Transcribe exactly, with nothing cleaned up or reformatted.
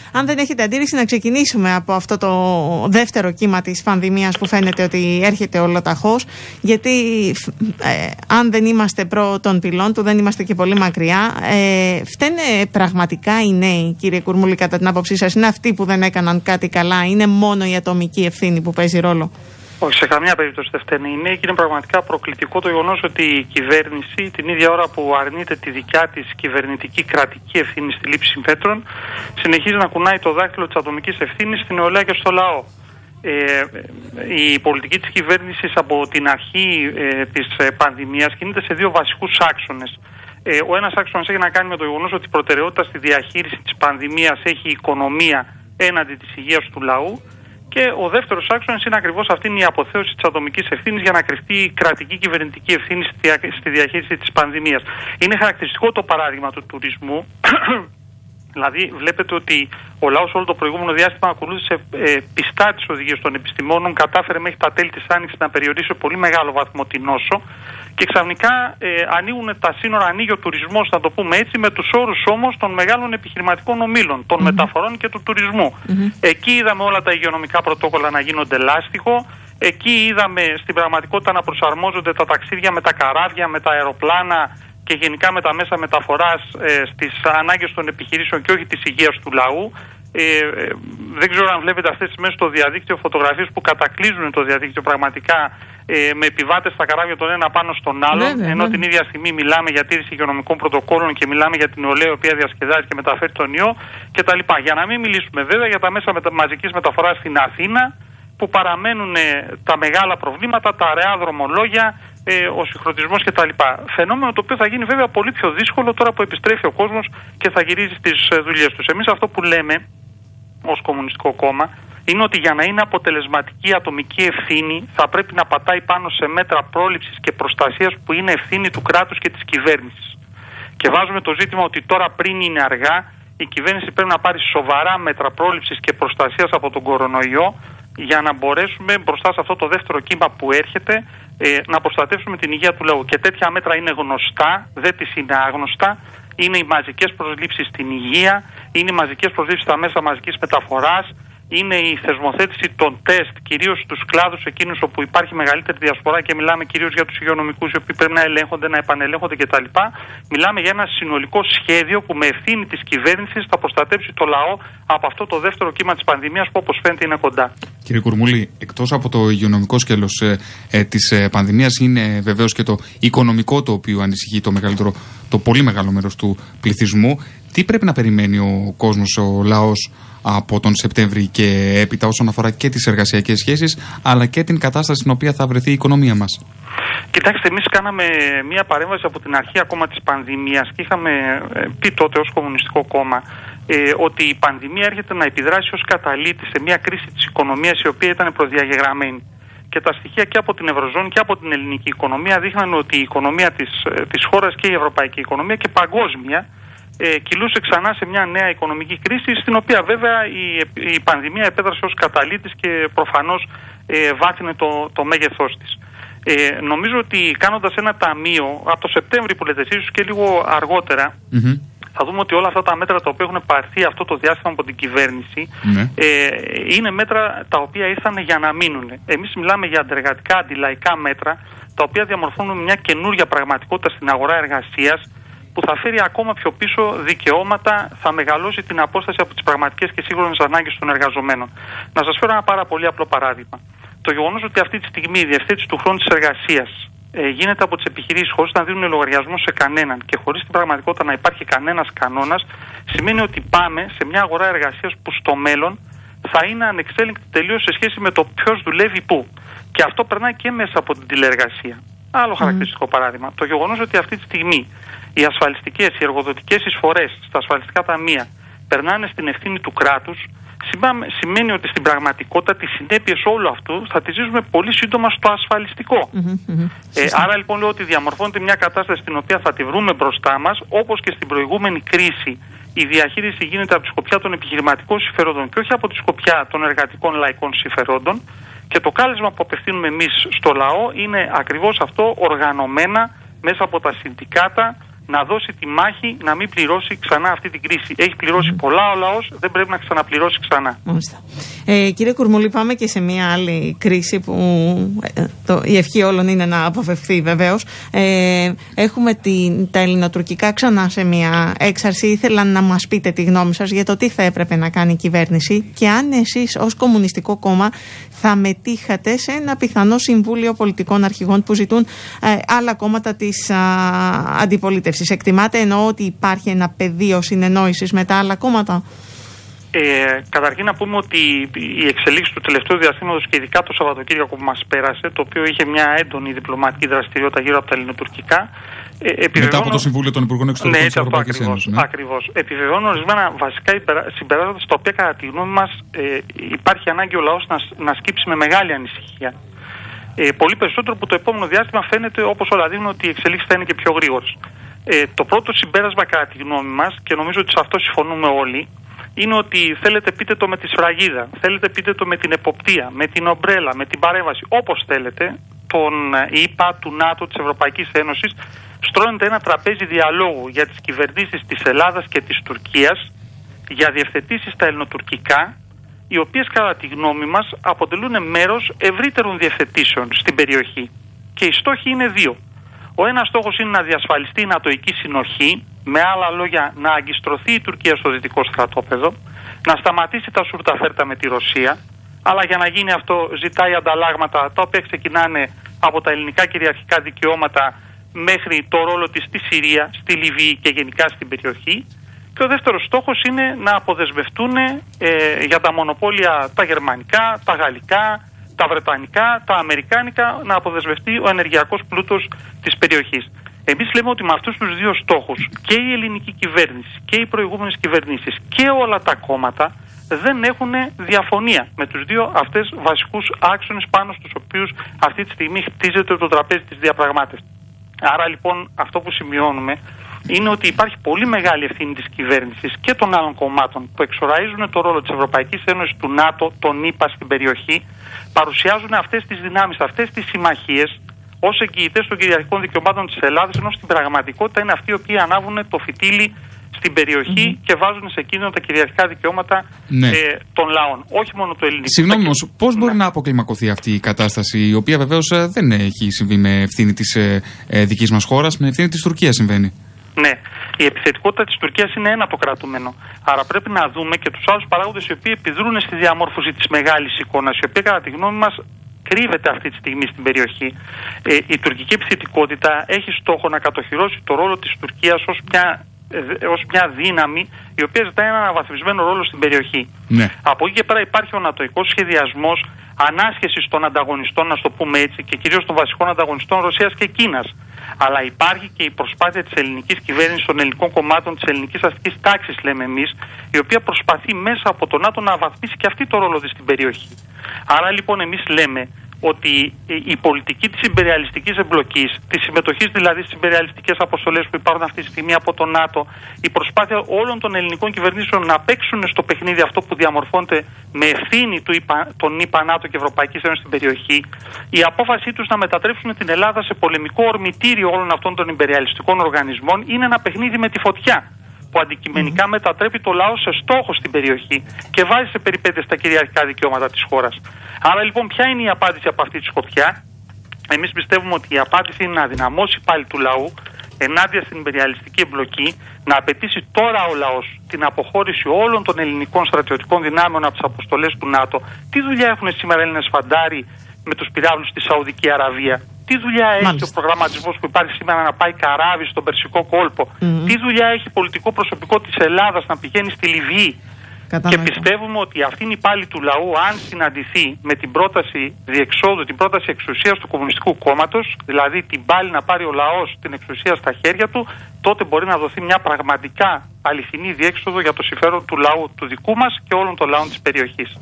αν δεν έχετε αντίρρηση, να ξεκινήσουμε από αυτό το δεύτερο κύμα της πανδημίας που φαίνεται ότι έρχεται ολοταχώς. Γιατί ε, αν δεν είμαστε προ των πυλών του, δεν είμαστε και πολύ μακριά. Ε, φταίνε πραγματικά οι νέοι, κύριε Κουρμούλη, κατά την άποψή σας? Είναι αυτοί που δεν έκαναν κάτι καλά? Είναι μόνο η ατομική ευθύνη που παίζει ρόλο? Όχι, σε καμία περίπτωση δεν φταίνε οι νέοι, και είναι πραγματικά προκλητικό το γεγονός ότι η κυβέρνηση, την ίδια ώρα που αρνείται τη δικιά της κυβερνητική κρατική ευθύνη στη λήψη μέτρων, συνεχίζει να κουνάει το δάχτυλο της ατομικής ευθύνης στην νεολαία και στο λαό. Ε, η πολιτική της κυβέρνησης από την αρχή ε, της πανδημίας κινείται σε δύο βασικούς άξονες. Ε, ο ένας άξονας έχει να κάνει με το γεγονός ότι η προτεραιότητα στη διαχείριση της πανδημίας έχει η οικονομία έναντι της υγείας του λαού. Και ο δεύτερος άξονας είναι ακριβώς αυτή η αποθέωση της ατομικής ευθύνης για να κρυφτεί η κρατική κυβερνητική ευθύνη στη διαχείριση της πανδημίας. Είναι χαρακτηριστικό το παράδειγμα του τουρισμού. Δηλαδή, βλέπετε ότι ο λαός όλο το προηγούμενο διάστημα ακολούθησε ε, πιστά τις οδηγίες των επιστημόνων, κατάφερε μέχρι τα τέλη της Άνοιξης να περιορίσει σε πολύ μεγάλο βαθμό την νόσο, και ξαφνικά ε, ανοίγουν τα σύνορα, ανοίγει ο τουρισμός, να το πούμε έτσι, με τους όρους όμως των μεγάλων επιχειρηματικών ομίλων, των mm-hmm. μεταφορών και του τουρισμού. Mm-hmm. Εκεί είδαμε όλα τα υγειονομικά πρωτόκολλα να γίνονται λάστιχο. Εκεί είδαμε στην πραγματικότητα να προσαρμόζονται τα ταξίδια με τα καράβια, με τα αεροπλάνα και γενικά με τα μέσα μεταφοράς ε, στις ανάγκες των επιχειρήσεων και όχι της υγείας του λαού. Ε, ε, δεν ξέρω αν βλέπετε αυτές τις μέρες στο διαδίκτυο φωτογραφίες που κατακλείζουν το διαδίκτυο πραγματικά, ε, με επιβάτες στα καράβια τον ένα πάνω στον άλλον, βέβαια, ενώ βέβαια. την ίδια στιγμή μιλάμε για τήρηση υγειονομικών πρωτοκόλων και μιλάμε για την νεολαία η οποία διασκεδάζει και μεταφέρει τον ιό κτλ. Για να μην μιλήσουμε βέβαια για τα μέσα μετα... μαζικής μεταφοράς στην Αθήνα, που παραμένουν ε, τα μεγάλα προβλήματα, τα αραιά δρομολόγια, ε, ο συγχρονισμός κτλ. Φαινόμενο το οποίο θα γίνει βέβαια πολύ πιο δύσκολο τώρα που επιστρέφει ο κόσμος και θα γυρίζει στις ε, δουλειές τους. Εμείς αυτό που λέμε ως Κομμουνιστικό Κόμμα είναι ότι για να είναι αποτελεσματική η ατομική ευθύνη θα πρέπει να πατάει πάνω σε μέτρα πρόληψης και προστασίας που είναι ευθύνη του κράτους και της κυβέρνησης. Και βάζουμε το ζήτημα ότι τώρα, πριν είναι αργά, η κυβέρνηση πρέπει να πάρει σοβαρά μέτρα πρόληψης και προστασίας από τον κορονοϊό, για να μπορέσουμε μπροστά σε αυτό το δεύτερο κύμα που έρχεται ε, να προστατεύσουμε την υγεία του λαού. Και τέτοια μέτρα είναι γνωστά, δεν τις είναι άγνωστα. Είναι οι μαζικές προσλήψεις στην υγεία, είναι οι μαζικές προσλήψεις στα μέσα μαζικής μεταφοράς, είναι η θεσμοθέτηση των τεστ, κυρίως στους κλάδους εκείνους όπου υπάρχει μεγαλύτερη διασπορά, και μιλάμε κυρίως για τους υγειονομικούς, οι οποίοι πρέπει να ελέγχονται, να επανελέγχονται κτλ. Μιλάμε για ένα συνολικό σχέδιο που με ευθύνη της κυβέρνησης θα προστατέψει το λαό από αυτό το δεύτερο κύμα της πανδημίας που, όπως φαίνεται, είναι κοντά. Κύριε Κουρμούλη, εκτός από το υγειονομικό σκέλος ε, ε, της ε, πανδημίας, είναι βεβαίως και το οικονομικό, το οποίο ανησυχεί το, μεγαλύτερο, το πολύ μεγάλο μέρος του πληθυσμού. Τι πρέπει να περιμένει ο κόσμος, ο λαός, από τον Σεπτέμβρη και έπειτα, όσον αφορά και τις εργασιακές σχέσεις, αλλά και την κατάσταση στην οποία θα βρεθεί η οικονομία μας? Κοιτάξτε, εμείς κάναμε μία παρέμβαση από την αρχή ακόμα της πανδημίας και είχαμε πει τότε ως Κομμουνιστικό Κόμμα ε, ότι η πανδημία έρχεται να επιδράσει ως καταλήτη σε μία κρίση της οικονομίας η οποία ήταν προδιαγεγραμμένη. Και τα στοιχεία και από την Ευρωζώνη και από την ελληνική οικονομία δείχναν ότι η οικονομία της, της χώρας και η ευρωπαϊκή οικονομία και παγκόσμια ε, κυλούσε ξανά σε μια νέα οικονομική κρίση, στην οποία βέβαια η, η πανδημία επέδρασε ως καταλήτης και προφανώς ε, βάθινε το, το μέγεθός της. Ε, νομίζω ότι κάνοντας ένα ταμείο από το Σεπτέμβρη που λέτε εσείς και λίγο αργότερα, mm-hmm. θα δούμε ότι όλα αυτά τα μέτρα τα οποία έχουν πάρθει αυτό το διάστημα από την κυβέρνηση mm-hmm. ε, είναι μέτρα τα οποία ήρθαν για να μείνουν. Εμείς μιλάμε για αντεργατικά, αντιλαϊκά μέτρα, τα οποία διαμορφώνουν μια καινούργια πραγματικότητα στην αγορά εργασίας, που θα φέρει ακόμα πιο πίσω δικαιώματα, θα μεγαλώσει την απόσταση από τις πραγματικές και σύγχρονες ανάγκες των εργαζομένων. Να σας φέρω ένα πάρα πολύ απλό παράδειγμα. Το γεγονός ότι αυτή τη στιγμή η διευθέτηση του χρόνου της εργασίας ε, γίνεται από τις επιχειρήσεις χωρίς να δίνουν λογαριασμό σε κανέναν και χωρίς την πραγματικότητα να υπάρχει κανένας κανόνας, σημαίνει ότι πάμε σε μια αγορά εργασίας που στο μέλλον θα είναι ανεξέλεγκτη τελείως σε σχέση με το ποιος δουλεύει πού. Και αυτό περνάει και μέσα από την τηλεεργασία. Άλλο mm. χαρακτηριστικό παράδειγμα. Το γεγονός ότι αυτή τη στιγμή οι ασφαλιστικές, οι εργοδοτικές εισφορές στα ασφαλιστικά ταμεία περνάνε στην ευθύνη του κράτους, σημαίνει ότι στην πραγματικότητα τις συνέπειες όλου αυτού θα τις ζήσουμε πολύ σύντομα στο ασφαλιστικό. Mm-hmm. Ε, άρα λοιπόν λέω ότι διαμορφώνεται μια κατάσταση στην οποία θα τη βρούμε μπροστά μας, όπως και στην προηγούμενη κρίση η διαχείριση γίνεται από τη σκοπιά των επιχειρηματικών συμφερόντων και όχι από τη σκοπιά των εργατικών λαϊκών συμφερόντων, και το κάλεσμα που απευθύνουμε εμείς στο λαό είναι ακριβώς αυτό, οργανωμένα μέσα από τα συνδικάτα, να δώσει τη μάχη να μην πληρώσει ξανά αυτή την κρίση. Έχει πληρώσει mm. πολλά ο λαός, δεν πρέπει να ξαναπληρώσει ξανά. Ε, κύριε Κουρμούλη, πάμε και σε μια άλλη κρίση που ε, το, η ευχή όλων είναι να αποφευθεί βεβαίως. Ε, έχουμε την, τα ελληνοτουρκικά ξανά σε μια έξαρση. Ήθελα να μας πείτε τη γνώμη σας για το τι θα έπρεπε να κάνει η κυβέρνηση και αν εσείς ως Κομμουνιστικό Κόμμα θα μετήχατε σε ένα πιθανό Συμβούλιο Πολιτικών Αρχηγών που ζητούν ε, άλλα κόμματα της α, αντιπολίτευσης. Εκτιμάτε εννοώ ότι υπάρχει ένα πεδίο συνεννόησης με τα άλλα κόμματα? Ε, καταρχήν να πούμε ότι η εξελίξη του τελευταίου διαστήματος και ειδικά το Σαββατοκύριακο που μας πέρασε, το οποίο είχε μια έντονη διπλωματική δραστηριότητα γύρω από τα ελληνοτουρκικά. Ε, Μετά από το Συμβούλιο των Υπουργών Εξωτερικών της Ευρωπαϊκής Ένωσης. Ναι, ακριβώς. Επιβεβαιώνω ορισμένα βασικά συμπεράσματα στα οποία κατά τη γνώμη μας ε, υπάρχει ανάγκη ο λαός να, να σκύψει με μεγάλη ανησυχία. Ε, πολύ περισσότερο που το επόμενο διάστημα φαίνεται, όπως όλα δείχνουν, ότι οι εξελίξεις θα είναι και πιο γρήγορες. Ε, το πρώτο συμπέρασμα κατά τη γνώμη μας, και νομίζω ότι σε αυτό συμφωνούμε όλοι, είναι ότι θέλετε πείτε το με τη σφραγίδα, θέλετε πείτε το με την εποπτεία, με την ομπρέλα, με την παρέμβαση, όπως θέλετε, τον ΗΠΑ, του ΝΑΤΟ, της Ευρωπαϊκής Ένωσης, στρώνεται ένα τραπέζι διαλόγου για τις κυβερνήσεις της Ελλάδας και της Τουρκίας για διευθετήσεις στα ελληνοτουρκικά, οι οποίες κατά τη γνώμη μας αποτελούν μέρος ευρύτερων διευθετήσεων στην περιοχή. Και οι στόχοι είναι δύο. Ο ένας στόχος είναι να διασφαλιστεί η νατοϊκή συνοχή, με άλλα λόγια να αγκιστρωθεί η Τουρκία στο δυτικό στρατόπεδο, να σταματήσει τα σουρταφέρτα με τη Ρωσία, αλλά για να γίνει αυτό ζητάει ανταλλάγματα τα οποία ξεκινάνε από τα ελληνικά κυριαρχικά δικαιώματα μέχρι το ρόλο της στη Συρία, στη Λιβύη και γενικά στην περιοχή. Και ο δεύτερος στόχος είναι να αποδεσμευτούν ε, για τα μονοπόλια τα γερμανικά, τα γαλλικά, τα βρετανικά, τα αμερικάνικα, να αποδεσμευτεί ο ενεργειακός πλούτος της περιοχής. Εμείς λέμε ότι με αυτούς τους δύο στόχους και η ελληνική κυβέρνηση και οι προηγούμενες κυβερνήσεις και όλα τα κόμματα δεν έχουν διαφωνία με τους δύο αυτές βασικούς άξονες πάνω στους οποίους αυτή τη στιγμή χτίζεται το τραπέζι της διαπραγμάτευσης. Άρα λοιπόν αυτό που σημειώνουμε είναι ότι υπάρχει πολύ μεγάλη ευθύνη της κυβέρνησης και των άλλων κομμάτων που εξοραίζουν το ρόλο της Ευρωπαϊκής Ένωσης, του ΝΑΤΟ, των ΗΠΑ στην περιοχή, παρουσιάζουν αυτές τις δυνάμεις, αυτές τις συμμαχίες ως εγγυητές των κυριαρχικών δικαιωμάτων της Ελλάδας, ενώ στην πραγματικότητα είναι αυτοί οι οποίοι ανάβουν το φυτίλι στην περιοχή mm-hmm. και βάζουν σε κίνδυνο τα κυριαρχικά δικαιώματα ναι. ε, των λαών. Όχι μόνο το ελληνικό. Συγγνώμη όμως, πώς μπορεί ναι. να αποκλιμακωθεί αυτή η κατάσταση, η οποία βεβαίως δεν έχει συμβεί με ευθύνη της ε, ε, δικής μας χώρας, με ευθύνη της Τουρκίας συμβαίνει. Ναι. Η επιθετικότητα της Τουρκίας είναι ένα το κρατούμενο. Άρα πρέπει να δούμε και τους άλλους παράγοντες οι οποίοι επιδρούν στη διαμόρφωση της μεγάλης εικόνας, η οποία κατά τη γνώμη μας κρύβεται αυτή τη στιγμή στην περιοχή. Ε, η τουρκική επιθετικότητα έχει στόχο να κατοχυρώσει το ρόλο της Τουρκίας ως μια, ε, ως μια δύναμη η οποία ζητάει έναν αναβαθμισμένο ρόλο στην περιοχή. Ναι. Από εκεί και πέρα υπάρχει ο νατοϊκός σχεδιασμός ανάσχεσης των ανταγωνιστών, να το πούμε έτσι, και κυρίως των βασικών ανταγωνιστών Ρωσίας και Κίνας. Αλλά υπάρχει και η προσπάθεια της ελληνικής κυβέρνησης, των ελληνικών κομμάτων, της ελληνικής αστικής τάξης, λέμε εμείς, η οποία προσπαθεί μέσα από το ΝΑΤΟ να βαθμίσει και αυτή το ρόλο της στην περιοχή. Άρα λοιπόν εμείς λέμε ότι η πολιτική της ιμπεριαλιστικής εμπλοκής, της συμμετοχής δηλαδή στις ιμπεριαλιστικές αποστολές που υπάρχουν αυτή τη στιγμή από το ΝΑΤΟ, η προσπάθεια όλων των ελληνικών κυβερνήσεων να παίξουν στο παιχνίδι αυτό που διαμορφώνεται με ευθύνη του των ΗΠΑ, ΝΑΤΟ και Ευρωπαϊκής Ένωσης στην περιοχή, η απόφασή τους να μετατρέψουν την Ελλάδα σε πολεμικό ορμητήριο όλων αυτών των ιμπεριαλιστικών οργανισμών είναι ένα παιχνίδι με τη φωτιά, που αντικειμενικά mm-hmm. μετατρέπει το λαό σε στόχο στην περιοχή και βάζει σε περιπέτειες τα κυριαρχικά δικαιώματα της χώρας. Άρα λοιπόν ποια είναι η απάντηση από αυτή τη σκοπιά? Εμείς πιστεύουμε ότι η απάντηση είναι να δυναμώσει πάλι του λαού ενάντια στην ιμπεριαλιστική εμπλοκή, να απαιτήσει τώρα ο λαός την αποχώρηση όλων των ελληνικών στρατιωτικών δυνάμεων από τις αποστολές του ΝΑΤΟ. Τι δουλειά έχουν σήμερα Έλληνες φαντάροι με τους πυράβλους στη Σαουδική Αραβία? Τι δουλειά έχει Μάλιστα. ο προγραμματισμός που υπάρχει σήμερα να πάει καράβι στον Περσικό κόλπο? Mm-hmm. Τι δουλειά έχει πολιτικό προσωπικό της Ελλάδας να πηγαίνει στη Λιβύη? Κατανοητό. Και πιστεύουμε ότι αυτή είναι η πάλη του λαού, αν συναντηθεί με την πρόταση διεξόδου, την πρόταση εξουσίας του Κομμουνιστικού Κόμματος, δηλαδή την πάλη να πάρει ο λαός την εξουσία στα χέρια του, τότε μπορεί να δοθεί μια πραγματικά αληθινή διέξοδο για το συμφέρον του λαού του δικού μας και όλων των λαών της περιοχής.